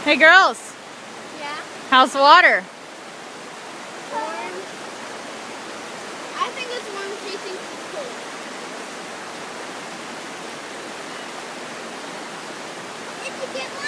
Hey girls, Yeah? how's the water? Warm. I think it's warm. She thinks it's cold. Did you get one?